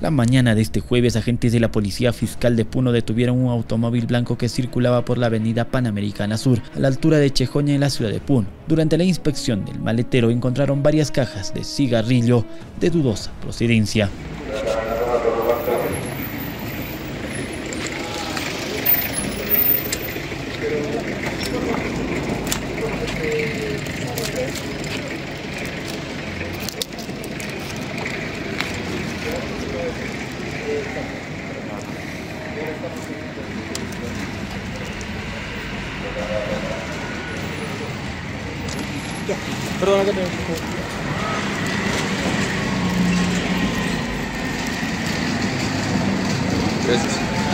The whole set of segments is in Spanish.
La mañana de este jueves, agentes de la Policía Fiscal de Puno detuvieron un automóvil blanco que circulaba por la avenida Panamericana Sur, a la altura de Chejoña, en la ciudad de Puno. Durante la inspección del maletero encontraron varias cajas de cigarrillo de dudosa procedencia. Ya, perdona que te... Gracias.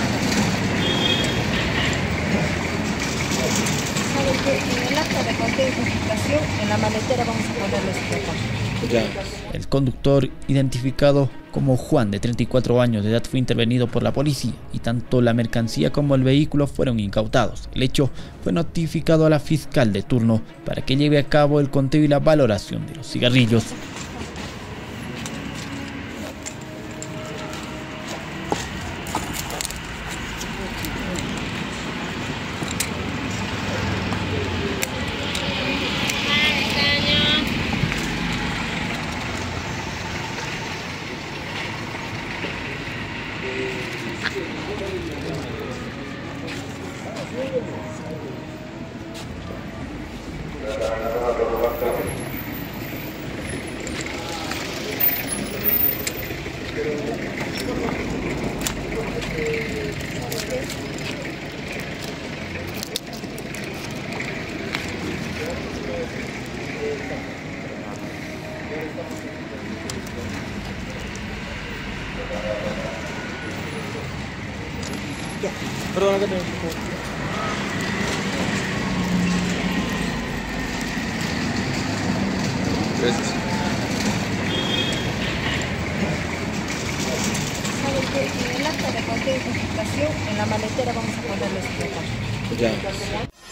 ¿Sabes qué? En el acta de conteo y registración, en la maletera vamos a ponerle su caja. El conductor, identificado como Juan, de 34 años de edad, fue intervenido por la policía y tanto la mercancía como el vehículo fueron incautados. El hecho fue notificado a la fiscal de turno para que lleve a cabo el conteo y la valoración de los cigarrillos. Ya, Perdona que te... Gracias. ¿sabes qué? En el acta de conteo y registración, en la maletera vamos a ponerle su caja. Ya.